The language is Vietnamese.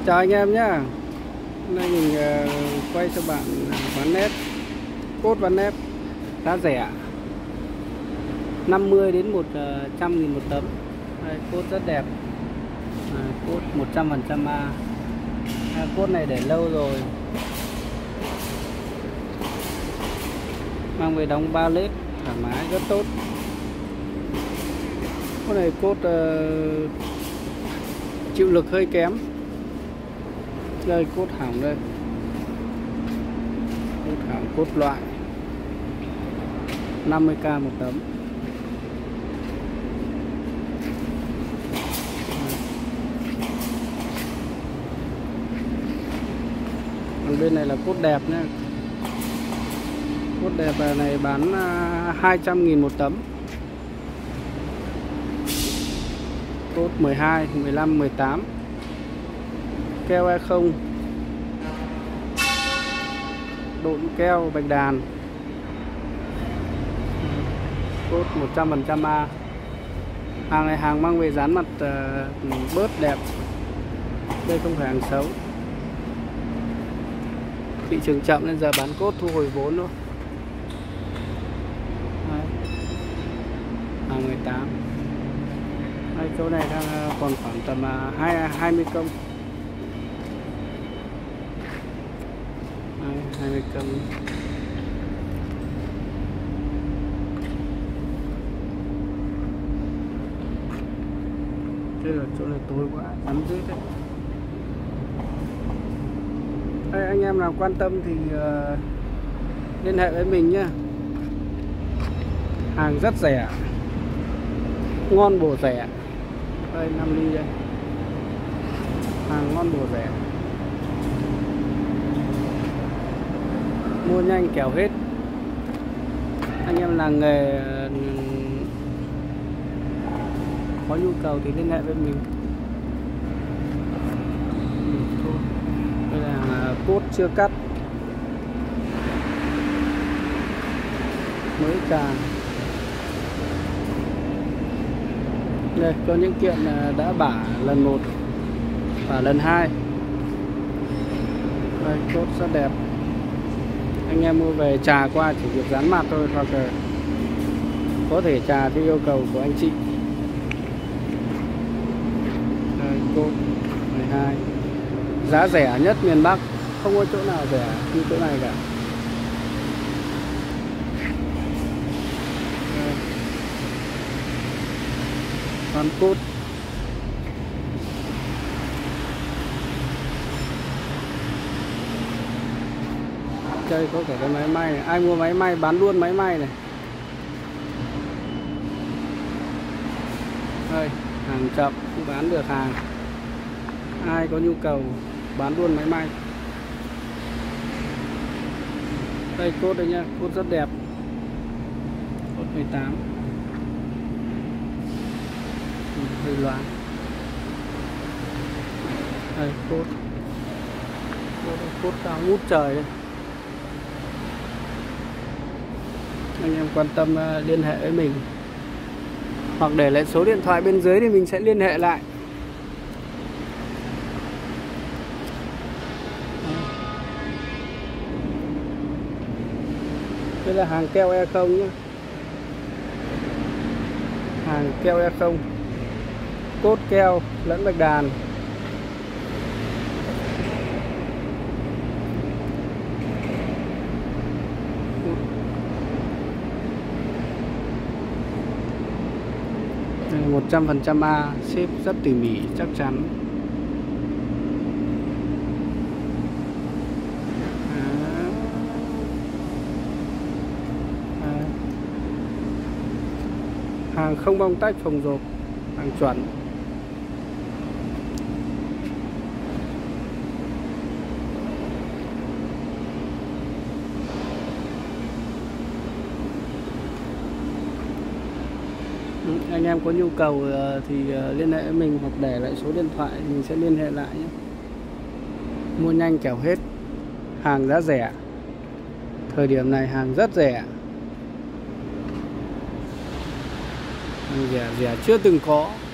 Chào anh em nhé. Hôm nay mình quay cho bạn ván nét, cốt ván nét giá rẻ, 50 đến 100.000 một tấm. Đây, cốt rất đẹp, cốt 100% A. Cốt này để lâu rồi, mang về đóng 3 lết thoải mái, rất tốt. Cốt này cốt chịu lực hơi kém. Đây cốt hỏng đây, cốt hỏng, cốt loại 50k một tấm. Còn bên này là cốt đẹp nhé. Cốt đẹp này bán 200.000 một tấm. Cốt 12, 15, 18. Keo E0, độn keo bạch đàn, cốt 100% A. Hàng này hàng mang về dán mặt bớt đẹp. Đây không phải hàng xấu. Thị trường chậm nên giờ bán cốt thu hồi vốn thôi. Hàng 18. Đây, chỗ này đang còn khoảng tầm 20 công. 20 cân. Thế là chỗ này tối quá, bắn dưới đấy. Đây, anh em nào quan tâm thì liên hệ với mình nhé. Hàng rất rẻ, ngon bổ rẻ. Đây 5 ly đây, hàng ngon bổ rẻ. Mua nhanh kẻo hết. Anh em làng nghề có nhu cầu thì liên hệ với mình. Đây là cốt chưa cắt, mới càn. Đây có những kiện đã bả lần 1 và lần 2. Đây cốt rất đẹp. Anh em mua về trà qua chỉ việc dán mặt thôi, hoặc là có thể trà theo yêu cầu của anh chị. Đây, cốt 12, giá rẻ nhất miền Bắc, không có chỗ nào rẻ như chỗ này cả. Đây. Còn cốt chơi có cả cái máy may này. Ai mua máy may bán luôn máy may này. Đây, hàng chậm không bán được hàng. Ai có nhu cầu bán luôn máy may. Đây cốt đây nhá, cốt rất đẹp. Cốt 18. Hơi loáng. Đây cốt cao ngút trời đây. Anh em quan tâm liên hệ với mình, hoặc để lại số điện thoại bên dưới thì mình sẽ liên hệ lại. Đây là hàng keo E0 nhé. Hàng keo E0, cốt keo lẫn bạch đàn. Đây, 100% A, xếp rất tỉ mỉ, chắc chắn. Hàng không bong tách phồng rộp, hàng chuẩn. Anh em có nhu cầu thì liên hệ với mình, hoặc để lại số điện thoại mình sẽ liên hệ lại nhé. Mua nhanh kẻo hết, hàng giá rẻ. Thời điểm này hàng rất rẻ. Hàng rẻ chưa từng có.